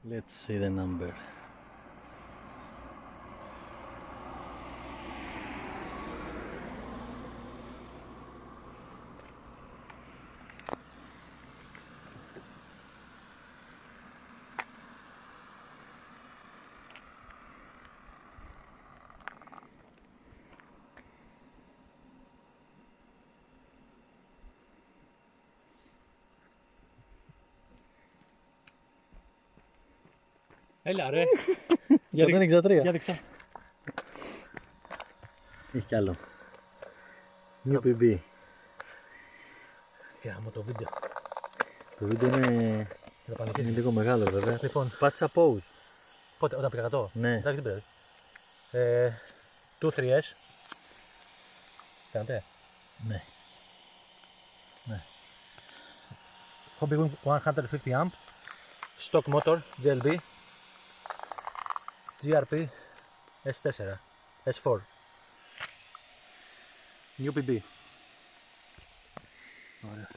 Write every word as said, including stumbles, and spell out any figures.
Let's see the number. Έλα ρε. εκατόν εξήντα τρία. Για δείξα. Έχει κι άλλο. New πι μπι. Κοίτα μου το βίντεο. Το βίντεο είναι, είναι λίγο μεγάλο βέβαια. Λοιπόν, Πάτσα pose. πότε, όταν πήγα εκατό. Ναι. Εντάξει, δεν πρέπει. Ε, δύο τρία ες. Κάνετε. Ναι. Ναι. Hobby εκατόν πενήντα amp. Stock motor, τζι ελ μπι. τζι αρ πι ες φορ. ες φορ. New πι μπι. Ωραία.